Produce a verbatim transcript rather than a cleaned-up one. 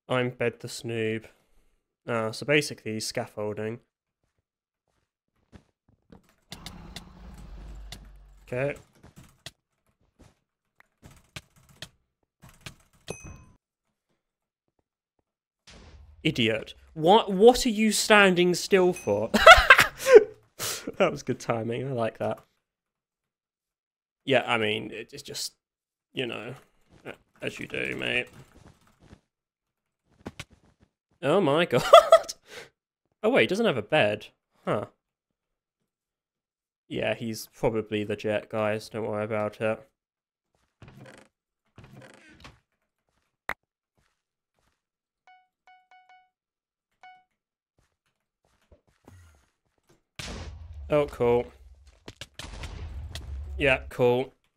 I'm Bed the Snoob. Uh, so basically, scaffolding. Okay. Idiot. What, what are you standing still for? That was good timing, I like that. Yeah, I mean, it's just, you know, as you do, mate. Oh my god! Oh wait, he doesn't have a bed. Huh. Yeah, he's probably the jet, guys. Don't worry about it. Oh, cool. Yeah, cool.